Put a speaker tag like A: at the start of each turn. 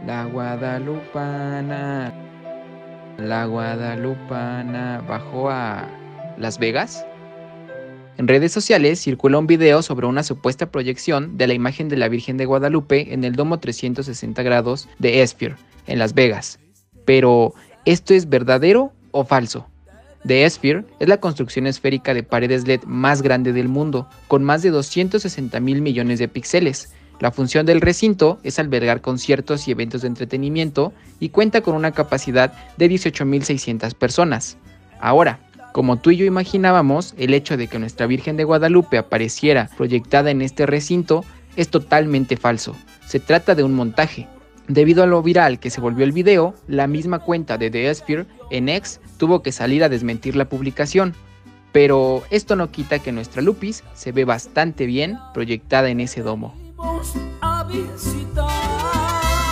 A: La guadalupana, la guadalupana bajó a Las Vegas. En redes sociales circula un video sobre una supuesta proyección de la imagen de la Virgen de Guadalupe en el domo 360 grados de Sphere, en Las Vegas. Pero, ¿esto es verdadero o falso? The Sphere es la construcción esférica de paredes LED más grande del mundo, con más de 260.000 millones de píxeles. La función del recinto es albergar conciertos y eventos de entretenimiento y cuenta con una capacidad de 18.600 personas. Ahora, como tú y yo imaginábamos, el hecho de que nuestra Virgen de Guadalupe apareciera proyectada en este recinto es totalmente falso. Se trata de un montaje. Debido a lo viral que se volvió el video, la misma cuenta de The Sphere en X tuvo que salir a desmentir la publicación. Pero esto no quita que nuestra Lupis se ve bastante bien proyectada en ese domo.
B: A visitar